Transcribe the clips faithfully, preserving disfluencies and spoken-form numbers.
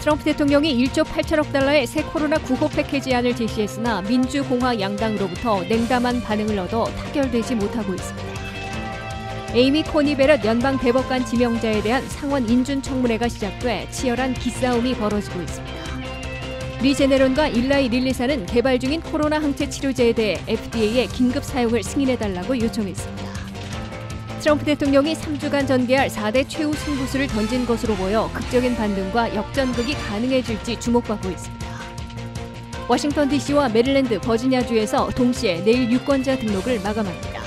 트럼프 대통령이 일조 팔천억 달러의 새 코로나 구호 패키지안을 제시했으나 민주공화 양당으로부터 냉담한 반응을 얻어 타결되지 못하고 있습니다. 에이미 코니 베럿 연방 대법관 지명자에 대한 상원 인준 청문회가 시작돼 치열한 기싸움이 벌어지고 있습니다. 리제네론과 일라이 릴리사는 개발 중인 코로나 항체 치료제에 대해 에프디에이의 긴급 사용을 승인해달라고 요청했습니다. 트럼프 대통령이 삼 주간 전개할 사 대 최후 승부수를 던진 것으로 보여 극적인 반등과 역전극이 가능해질지 주목받고 있습니다. 워싱턴 디씨와 메릴랜드, 버지니아주에서 동시에 내일 유권자 등록을 마감합니다.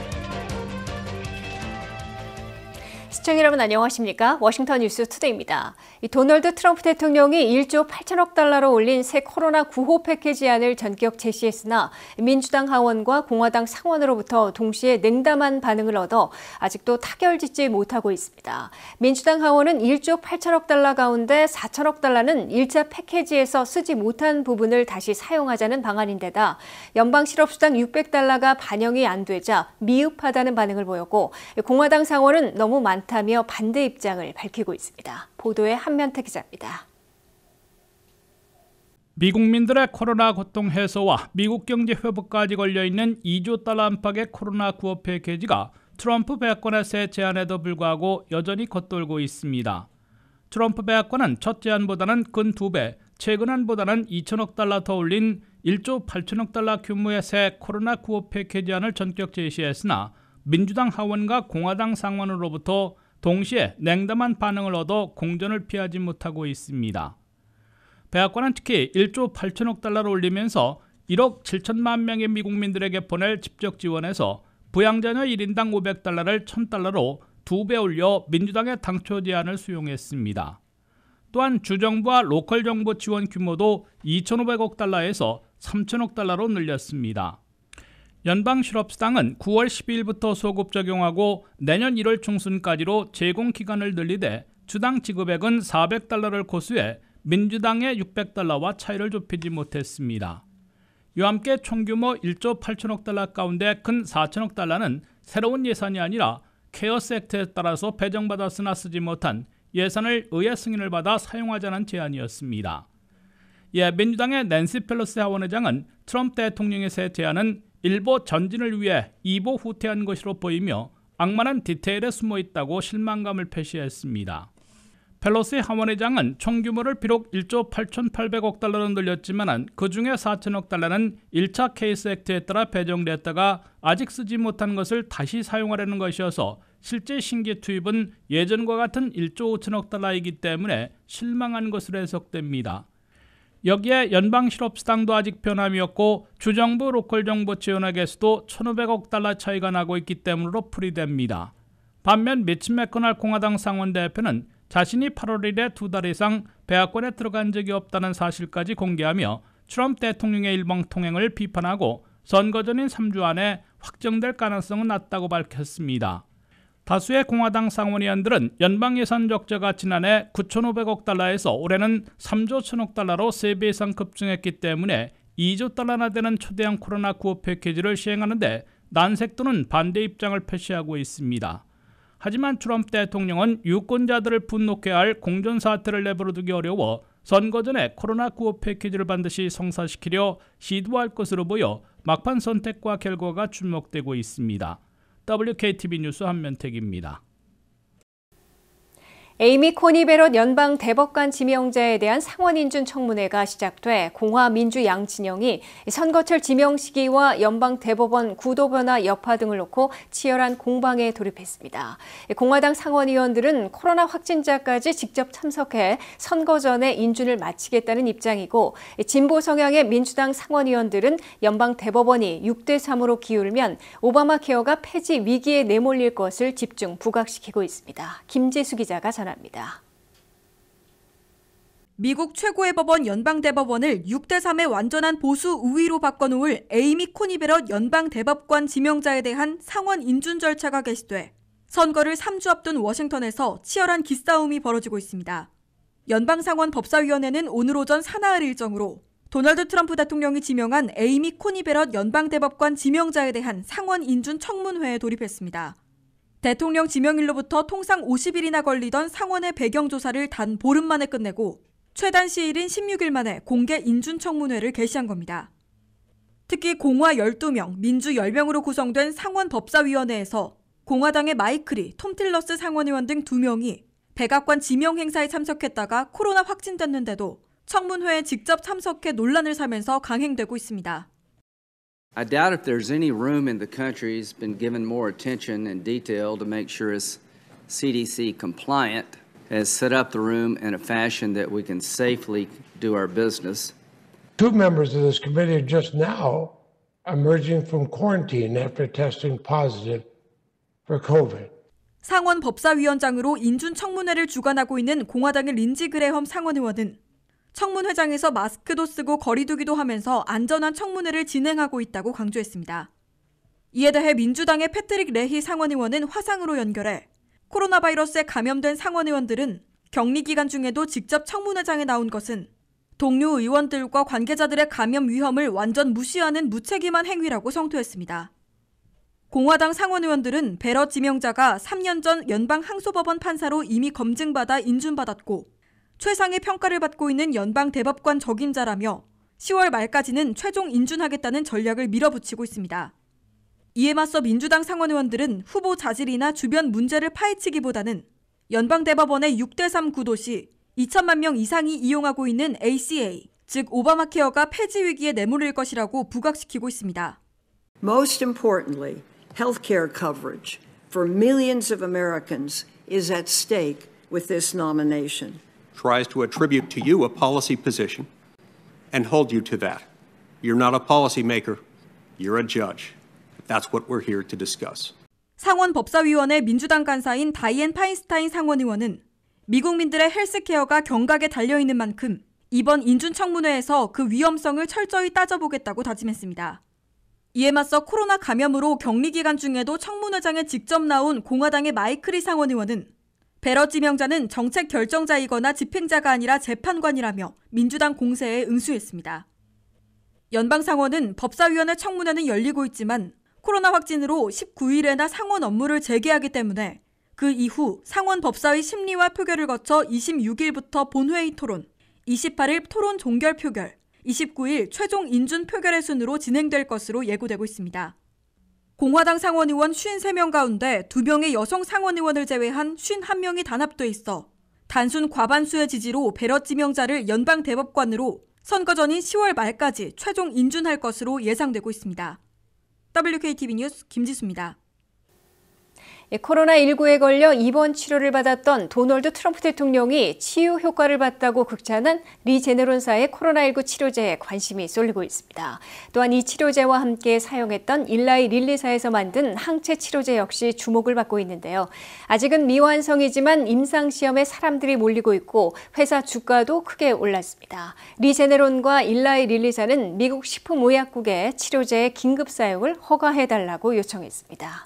시청자 여러분 안녕하십니까? 워싱턴 뉴스 투데이입니다. 이 도널드 트럼프 대통령이 일조 팔천억 달러로 올린 새 코로나 구호 패키지안을 전격 제시했으나 민주당 하원과 공화당 상원으로부터 동시에 냉담한 반응을 얻어 아직도 타결짓지 못하고 있습니다. 민주당 하원은 일조 팔천억 달러 가운데 사천억 달러는 일 차 패키지에서 쓰지 못한 부분을 다시 사용하자는 방안인데다 연방 실업수당 육백 달러가 반영이 안 되자 미흡하다는 반응을 보였고 공화당 상원은 너무 많다며 반대 입장을 밝히고 있습니다. 보도에 한면태 기자입니다. 미국민들의 코로나 고통 해소와 미국 경제 회복까지 걸려있는 이조 달러 안팎의 코로나 구호 패키지가 트럼프 배악권의 새 제안에도 불구하고 여전히 겉돌고 있습니다. 트럼프 배악권은 첫 제안보다는 근 두 배, 최근 안보다는 이천억 달러 더 올린 일조 팔천억 달러 규모의 새 코로나 구호 패키지안을 전격 제시했으나 민주당 하원과 공화당 상원으로부터 동시에 냉담한 반응을 얻어 공전을 피하지 못하고 있습니다. 백악관은 특히 일조 팔천억 달러를 올리면서 일억 칠천만 명의 미국민들에게 보낼 직접 지원에서 부양자녀 일 인당 오백 달러를 천 달러로 두 배 올려 민주당의 당초 제안을 수용했습니다. 또한 주정부와 로컬 정부 지원 규모도 이천오백억 달러에서 삼천억 달러로 늘렸습니다. 연방 실업수당은 구월 십이일부터 소급 적용하고 내년 일월 중순까지로 제공 기간을 늘리되 주당 지급액은 사백 달러를 고수해 민주당의 육백 달러와 차이를 좁히지 못했습니다. 이와 함께 총규모 일조 팔천억 달러 가운데 근 사천억 달러는 새로운 예산이 아니라 케어스 액트에 따라서 배정받았으나 쓰지 못한 예산을 의회 승인을 받아 사용하자는 제안이었습니다. 이에 민주당의 낸시 펠로시 하원의장은 트럼프 대통령의 새 제안은 일보 전진을 위해 이보 후퇴한 것으로 보이며 악마는 디테일에 숨어있다고 실망감을 표시했습니다. 펠로시 하원의장은 총규모를 비록 일조 팔천팔백억 달러로 늘렸지만 그중에 사천억 달러는 일 차 케이스 액트에 따라 배정됐다가 아직 쓰지 못한 것을 다시 사용하려는 것이어서 실제 신규 투입은 예전과 같은 일조 오천억 달러이기 때문에 실망한 것으로 해석됩니다. 여기에 연방 실업수당도 아직 변함이 없고 주정부 로컬 정부 지원액에서도 천오백억 달러 차이가 나고 있기 때문으로 풀이됩니다. 반면 미치 매커널 공화당 상원 대표는 자신이 팔월 일에 두 달 이상 백악관에 들어간 적이 없다는 사실까지 공개하며 트럼프 대통령의 일방 통행을 비판하고 선거 전인 삼 주 안에 확정될 가능성은 낮다고 밝혔습니다. 다수의 공화당 상원의원들은 연방 예산 적자가 지난해 구천오백억 달러에서 올해는 삼조 천억 달러로 세 배 이상 급증했기 때문에 이조 달러나 되는 초대형 코로나 구호 패키지를 시행하는데 난색 또는 반대 입장을 표시하고 있습니다. 하지만 트럼프 대통령은 유권자들을 분노케 할 공전사태를 내버려두기 어려워 선거 전에 코로나 구호 패키지를 반드시 성사시키려 시도할 것으로 보여 막판 선택과 결과가 주목되고 있습니다. 더블유케이티비 뉴스 한면택입니다. 에이미 코니 베럿 연방 대법관 지명자에 대한 상원 인준 청문회가 시작돼 공화 민주 양 진영이 선거철 지명 시기와 연방 대법원 구도 변화 여파 등을 놓고 치열한 공방에 돌입했습니다. 공화당 상원의원들은 코로나 확진자까지 직접 참석해 선거 전에 인준을 마치겠다는 입장이고 진보 성향의 민주당 상원의원들은 연방 대법원이 육 대 삼으로 기울면 오바마 케어가 폐지 위기에 내몰릴 것을 집중 부각시키고 있습니다. 김재수 기자가 전합니다. 미국 최고의 법원 연방대법원을 육 대 삼의 완전한 보수 우위로 바꿔놓을 에이미 코니 베럿 연방대법관 지명자에 대한 상원 인준 절차가 개시돼 선거를 삼 주 앞둔 워싱턴에서 치열한 기싸움이 벌어지고 있습니다. 연방상원 법사위원회는 오늘 오전 사나흘 일정으로 도널드 트럼프 대통령이 지명한 에이미 코니 베럿 연방대법관 지명자에 대한 상원 인준 청문회에 돌입했습니다. 대통령 지명일로부터 통상 오십 일이나 걸리던 상원의 배경조사를 단 보름 만에 끝내고 최단 시일인 십육 일 만에 공개 인준청문회를 개시한 겁니다. 특히 공화 열두 명, 민주 열 명으로 구성된 상원법사위원회에서 공화당의 마이클리, 톰 틸러스 상원의원 등 두 명이 백악관 지명 행사에 참석했다가 코로나 확진됐는데도 청문회에 직접 참석해 논란을 사면서 강행되고 있습니다. I doubt if there's any room in the country that's been given more attention and detail to make sure it's C D C compliant, has set up the room in a fashion that we can safely do our business. Two members of this committee are just now emerging from quarantine after testing positive for COVID. 상원 법사위원장으로 인준 청문회를 주관하고 있는 공화당의 린지 그레엄 상원의원은 청문회장에서 마스크도 쓰고 거리 두기도 하면서 안전한 청문회를 진행하고 있다고 강조했습니다. 이에 대해 민주당의 패트릭 레히 상원의원은 화상으로 연결해 코로나 바이러스에 감염된 상원의원들은 격리 기간 중에도 직접 청문회장에 나온 것은 동료 의원들과 관계자들의 감염 위험을 완전 무시하는 무책임한 행위라고 성토했습니다. 공화당 상원의원들은 베럿 지명자가 삼 년 전 연방 항소법원 판사로 이미 검증받아 인준받았고 최상의 평가를 받고 있는 연방 대법관 적임자라며 시월 말까지는 최종 인준하겠다는 전략을 밀어붙이고 있습니다. 이에 맞서 민주당 상원의원들은 후보 자질이나 주변 문제를 파헤치기보다는 연방 대법원의 육 대 삼 구도 시 이천만 명 이상이 이용하고 있는 에이씨에이, 즉 오바마 케어가 폐지 위기에 내몰릴 것이라고 부각시키고 있습니다. Most importantly, healthcare coverage for millions of Americans is at stake with this nomination. Tries to attribute to you a policy position and hold you to that. You're not a policymaker, you're a judge. That's what we're here to discuss. 상원 법사위원회 민주당 간사인 다이앤 파인스타인 상원의원은 미국민들의 헬스케어가 경각에 달려있는 만큼 이번 인준청문회에서 그 위험성을 철저히 따져보겠다고 다짐했습니다. 이에 맞서 코로나 감염으로 격리 기간 중에도 청문회장에 직접 나온 공화당의 마이클리 상원의원은 베럿 지명자는 정책 결정자이거나 집행자가 아니라 재판관이라며 민주당 공세에 응수했습니다. 연방상원은 법사위원회 청문회는 열리고 있지만 코로나 확진으로 십구 일에나 상원 업무를 재개하기 때문에 그 이후 상원 법사위 심리와 표결을 거쳐 이십육 일부터 본회의 토론, 이십팔 일 토론 종결 표결, 이십구 일 최종 인준 표결의 순으로 진행될 것으로 예고되고 있습니다. 공화당 상원의원 오십삼 명 가운데 두 명의 여성 상원의원을 제외한 오십일 명이 단합돼 있어 단순 과반수의 지지로 베럿 지명자를 연방 대법관으로 선거 전인 시월 말까지 최종 인준할 것으로 예상되고 있습니다. 더블유케이티비 뉴스 김지수입니다. 코로나십구에 걸려 입원 치료를 받았던 도널드 트럼프 대통령이 치유 효과를 봤다고 극찬한 리 제네론사의 코로나십구 치료제에 관심이 쏠리고 있습니다. 또한 이 치료제와 함께 사용했던 일라이 릴리사에서 만든 항체 치료제 역시 주목을 받고 있는데요. 아직은 미완성이지만 임상시험에 사람들이 몰리고 있고 회사 주가도 크게 올랐습니다. 리 제네론과 일라이 릴리사는 미국 식품의약국에 치료제의 긴급 사용을 허가해달라고 요청했습니다.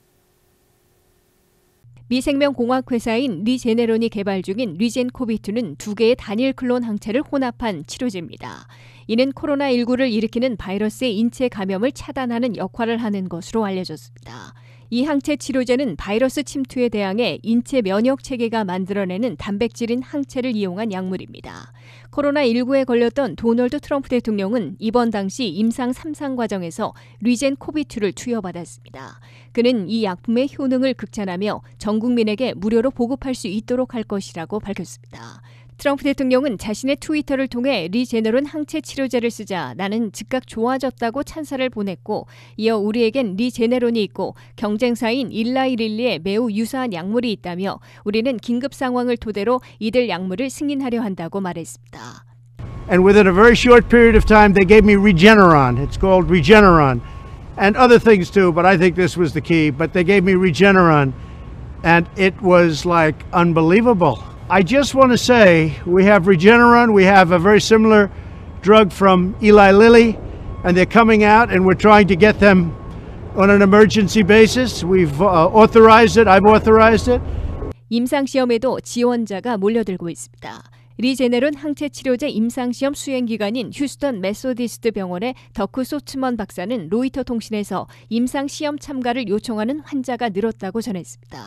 미생명공학회사인 리제네론이 개발 중인 리젠코비투는 두 개의 단일 클론 항체를 혼합한 치료제입니다. 이는 코로나십구를 일으키는 바이러스의 인체 감염을 차단하는 역할을 하는 것으로 알려졌습니다. 이 항체 치료제는 바이러스 침투에 대항해 인체 면역 체계가 만들어내는 단백질인 항체를 이용한 약물입니다. 코로나십구에 걸렸던 도널드 트럼프 대통령은 입원 당시 임상 삼 상 과정에서 리젠코비투를 투여받았습니다. 그는 이 약품의 효능을 극찬하며 전 국민에게 무료로 보급할 수 있도록 할 것이라고 밝혔습니다. 트럼프 대통령은 자신의 트위터를 통해 리제네론 항체 치료제를 쓰자 나는 즉각 좋아졌다고 찬사를 보냈고 이어 우리에겐 리제네론이 있고 경쟁사인 일라이 릴리에 매우 유사한 약물이 있다며 우리는 긴급 상황을 토대로 이들 약물을 승인하려 한다고 말했습니다. And within a very short period of time they gave me Regeneron. It's called Regeneron. And other things too, but I think this was the key. But they gave me Regeneron and it was like unbelievable. I just want to say we have Regeneron, we have a very similar drug from Eli Lilly, and they're coming out and we're trying to get them on an emergency basis. We've uh, authorized it, I've authorized it. 임상시험에도 지원자가 몰려들고 있습니다. 리제네론 항체 치료제 임상시험 수행기관인 휴스턴 메소디스트 병원의 더크 소츠먼 박사는 로이터 통신에서 임상시험 참가를 요청하는 환자가 늘었다고 전했습니다.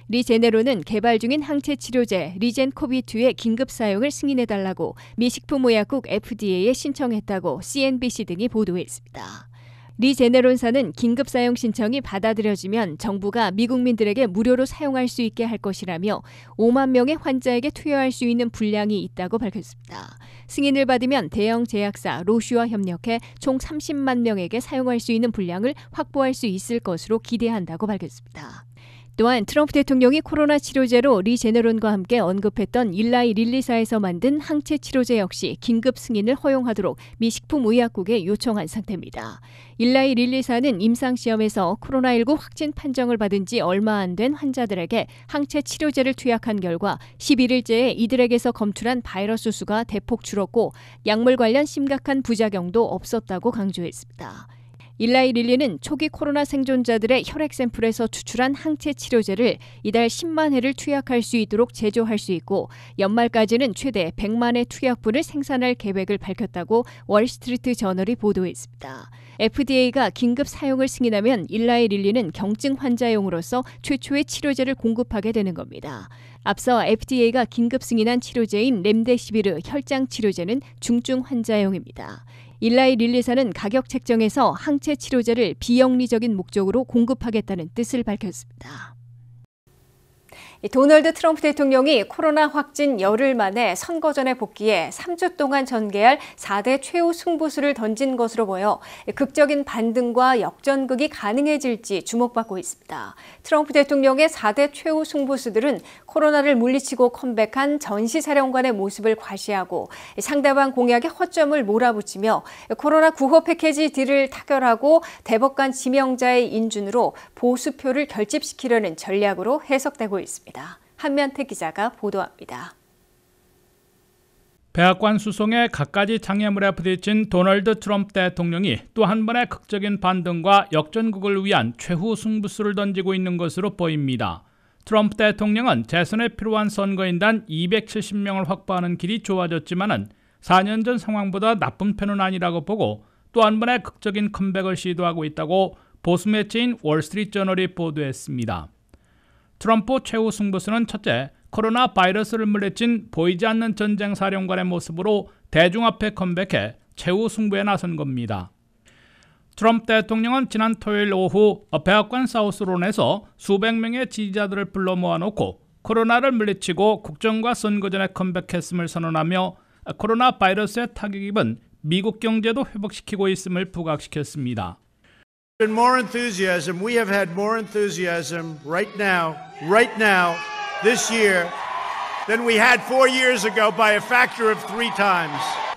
리 제네로는 개발 중인 항체 치료제 리젠코비이의 긴급 사용을 승인해달라고 미 식품의약국 에프디에이에 신청했다고 씨엔비씨 등이 보도했습니다. 리 제네론사는 긴급 사용 신청이 받아들여지면 정부가 미국민들에게 무료로 사용할 수 있게 할 것이라며 오만 명의 환자에게 투여할 수 있는 분량이 있다고 밝혔습니다. 승인을 받으면 대형 제약사 로슈와 협력해 총 삼십만 명에게 사용할 수 있는 분량을 확보할 수 있을 것으로 기대한다고 밝혔습니다. 또한 트럼프 대통령이 코로나 치료제로 리 제네론과 함께 언급했던 일라이 릴리사에서 만든 항체 치료제 역시 긴급 승인을 허용하도록 미 식품의약국에 요청한 상태입니다. 일라이 릴리사는 임상시험에서 코로나십구 확진 판정을 받은 지 얼마 안 된 환자들에게 항체 치료제를 투약한 결과 십일 일째에 이들에게서 검출한 바이러스 수가 대폭 줄었고 약물 관련 심각한 부작용도 없었다고 강조했습니다. 일라이 릴리는 초기 코로나 생존자들의 혈액 샘플에서 추출한 항체 치료제를 이달 십만 회를 투약할 수 있도록 제조할 수 있고 연말까지는 최대 백만 회 투약분을 생산할 계획을 밝혔다고 월스트리트 저널이 보도했습니다. 에프디에이가 긴급 사용을 승인하면 일라이 릴리는 경증 환자용으로서 최초의 치료제를 공급하게 되는 겁니다. 앞서 에프디에이가 긴급 승인한 치료제인 렘데시비르 혈장 치료제는 중증 환자용입니다. 일라이 릴리사는 가격 책정에서 항체 치료제를 비영리적인 목적으로 공급하겠다는 뜻을 밝혔습니다. 도널드 트럼프 대통령이 코로나 확진 열흘 만에 선거 전에 복귀해 삼 주 동안 전개할 사 대 최후 승부수를 던진 것으로 보여 극적인 반등과 역전극이 가능해질지 주목받고 있습니다. 트럼프 대통령의 사 대 최후 승부수들은 코로나를 물리치고 컴백한 전시사령관의 모습을 과시하고 상대방 공약에 허점을 몰아붙이며 코로나 구호 패키지 딜을 타결하고 대법관 지명자의 인준으로 보수표를 결집시키려는 전략으로 해석되고 있습니다. 한면태 기자가 보도합니다. 백악관 수송에 갖가지 장애물에 부딪힌 도널드 트럼프 대통령이 또 한 번의 극적인 반등과 역전극을 위한 최후 승부수를 던지고 있는 것으로 보입니다. 트럼프 대통령은 재선에 필요한 선거인단 이백칠십 명을 확보하는 길이 좋아졌지만은 사 년 전 상황보다 나쁜 편은 아니라고 보고 또 한 번의 극적인 컴백을 시도하고 있다고 보수 매체인 월스트리트저널이 보도했습니다. 트럼프 최후 승부수는 첫째, 코로나 바이러스를 물리친 보이지 않는 전쟁 사령관의 모습으로 대중 앞에 컴백해 최후 승부에 나선 겁니다. 트럼프 대통령은 지난 토요일 오후 백악관 사우스론에서 수백 명의 지지자들을 불러 모아놓고 코로나를 물리치고 국정과 선거 전에 컴백했음을 선언하며 코로나 바이러스의 타격 입은 미국 경제도 회복시키고 있음을 부각시켰습니다. Been more enthusiasm. We have had more enthusiasm right now, right now, this year, than we had four years ago by a factor of three times.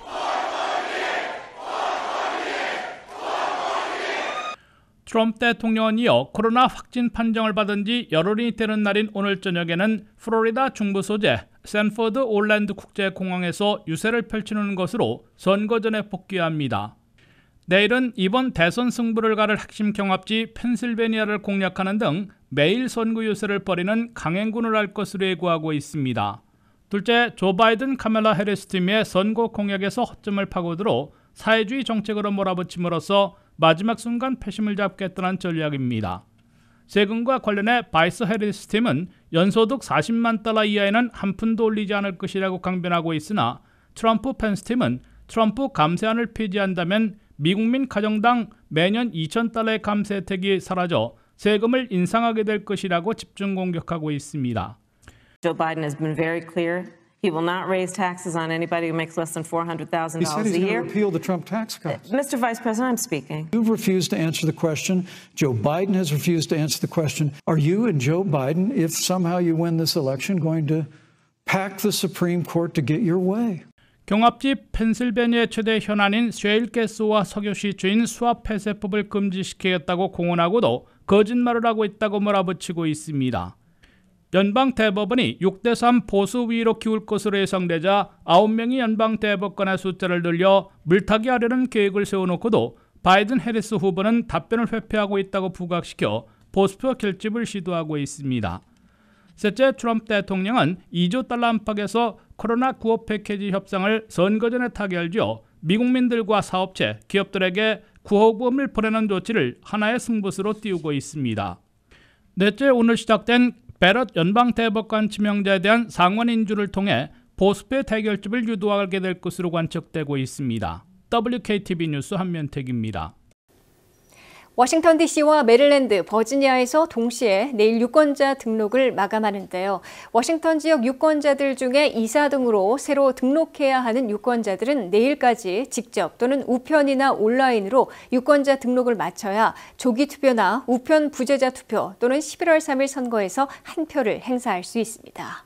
트럼프 대통령은 이어 코로나 확진 판정을 받은 지 열흘이 되는 날인 오늘 저녁에는 플로리다 중부 소재 샌포드 올랜드 국제공항에서 유세를 펼치는 것으로 선거 전에 복귀합니다. 내일은 이번 대선 승부를 가를 핵심 경합지 펜실베니아를 공략하는 등 매일 선거 유세를 벌이는 강행군을 할 것으로 예고하고 있습니다. 둘째, 조 바이든 카멜라 해리스 팀의 선거 공약에서 허점을 파고들어 사회주의 정책으로 몰아붙임으로써 마지막 순간 패심을 잡겠다는 전략입니다. 세금과 관련해 바이스 해리스 팀은 연소득 사십만 달러 이하에는 한 푼도 올리지 않을 것이라고 강변하고 있으나 트럼프 펜스 팀은 트럼프 감세안을 폐지한다면 미국민 가정당 매년 이천 달러의 감세 혜택이 사라져 세금을 인상하게 될 것이라고 집중 공격하고 있습니다. Joe Biden has been very clear. He will not raise taxes on anybody who makes less than four hundred thousand dollars a year. He said he's going to repeal the Trump tax cuts. Mister Vice President, I'm speaking. You've refused to answer the question. Joe Biden has refused to answer the question. Are you and Joe Biden, if somehow you win this election, going to pack the Supreme Court to get your way? 경합지 펜실베니아의 최대 현안인 셰일가스와 석유 시추인 수압 폐쇄법을 금지시키겠다고 공언하고도 거짓말을 하고 있다고 몰아붙이고 있습니다. 연방 대법원이 육 대 삼 보수 위로 기울 것으로 예상되자 아홉 명이 연방 대법관의 숫자를 늘려 물타기 하려는 계획을 세워놓고도 바이든 해리스 후보는 답변을 회피하고 있다고 부각시켜 보수표 결집을 시도하고 있습니다. 셋째, 트럼프 대통령은 이조 달러 안팎에서 코로나 구호 패키지 협상을 선거 전에 타결지어 미국민들과 사업체, 기업들에게 구호금을 보내는 조치를 하나의 승부수로 띄우고 있습니다. 넷째, 오늘 시작된 베럿 연방대법관 지명자에 대한 상원 인준을 통해 보수표의 대결집을 유도하게 될 것으로 관측되고 있습니다. 더블유케이티비 뉴스 한면택입니다. 워싱턴 디씨와 메릴랜드, 버지니아에서 동시에 내일 유권자 등록을 마감하는데요. 워싱턴 지역 유권자들 중에 이사 등으로 새로 등록해야 하는 유권자들은 내일까지 직접 또는 우편이나 온라인으로 유권자 등록을 마쳐야 조기 투표나 우편 부재자 투표 또는 십일월 삼일 선거에서 한 표를 행사할 수 있습니다.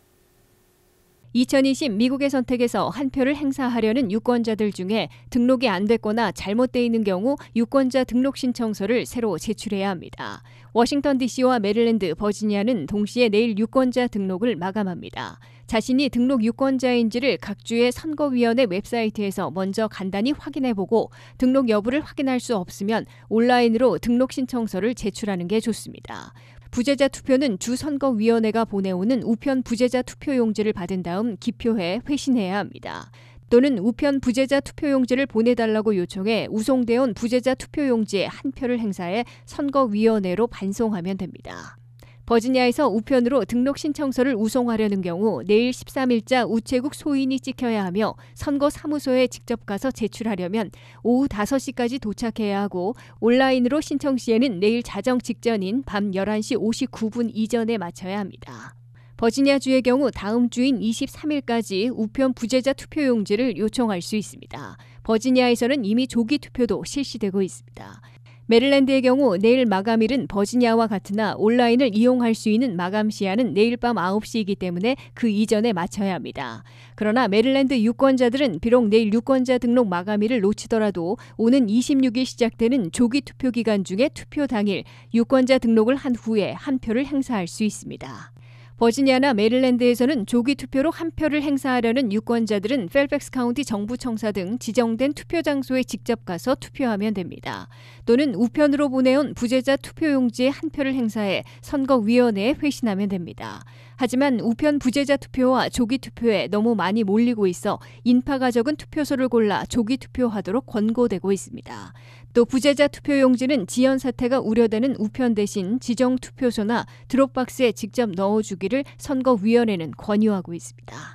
이천이십 미국의 선택에서 한 표를 행사하려는 유권자들 중에 등록이 안 됐거나 잘못돼 있는 경우 유권자 등록 신청서를 새로 제출해야 합니다. 워싱턴 디씨와 메릴랜드, 버지니아는 동시에 내일 유권자 등록을 마감합니다. 자신이 등록 유권자인지를 각 주의 선거위원회 웹사이트에서 먼저 간단히 확인해보고 등록 여부를 확인할 수 없으면 온라인으로 등록 신청서를 제출하는 게 좋습니다. 부재자 투표는 주 선거위원회가 보내오는 우편 부재자 투표용지를 받은 다음 기표해 회신해야 합니다. 또는 우편 부재자 투표용지를 보내달라고 요청해 우송되어 온 부재자 투표용지에 한 표를 행사해 선거위원회로 반송하면 됩니다. 버지니아에서 우편으로 등록 신청서를 우송하려는 경우 내일 십삼일자 우체국 소인이 찍혀야 하며 선거 사무소에 직접 가서 제출하려면 오후 다섯 시까지 도착해야 하고 온라인으로 신청 시에는 내일 자정 직전인 밤 열한 시 오십구 분 이전에 마쳐야 합니다. 버지니아주의 경우 다음 주인 이십삼일까지 우편 부재자 투표용지를 요청할 수 있습니다. 버지니아에서는 이미 조기 투표도 실시되고 있습니다. 메릴랜드의 경우 내일 마감일은 버지니아와 같으나 온라인을 이용할 수 있는 마감 시한은 내일 밤 아홉 시이기 때문에 그 이전에 마쳐야 합니다. 그러나 메릴랜드 유권자들은 비록 내일 유권자 등록 마감일을 놓치더라도 오는 이십육일 시작되는 조기 투표 기간 중에 투표 당일 유권자 등록을 한 후에 한 표를 행사할 수 있습니다. 버지니아나 메릴랜드에서는 조기 투표로 한 표를 행사하려는 유권자들은 펠팩스 카운티 정부청사 등 지정된 투표 장소에 직접 가서 투표하면 됩니다. 또는 우편으로 보내온 부재자 투표용지에 한 표를 행사해 선거위원회에 회신하면 됩니다. 하지만 우편 부재자 투표와 조기 투표에 너무 많이 몰리고 있어 인파가 적은 투표소를 골라 조기 투표하도록 권고되고 있습니다. 또 부재자 투표용지는 지연 사태가 우려되는 우편 대신 지정 투표소나 드롭박스에 직접 넣어주기를 선거위원회는 권유하고 있습니다.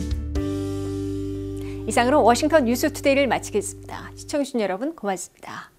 이상으로 워싱턴 뉴스투데이를 마치겠습니다. 시청해주신 여러분 고맙습니다.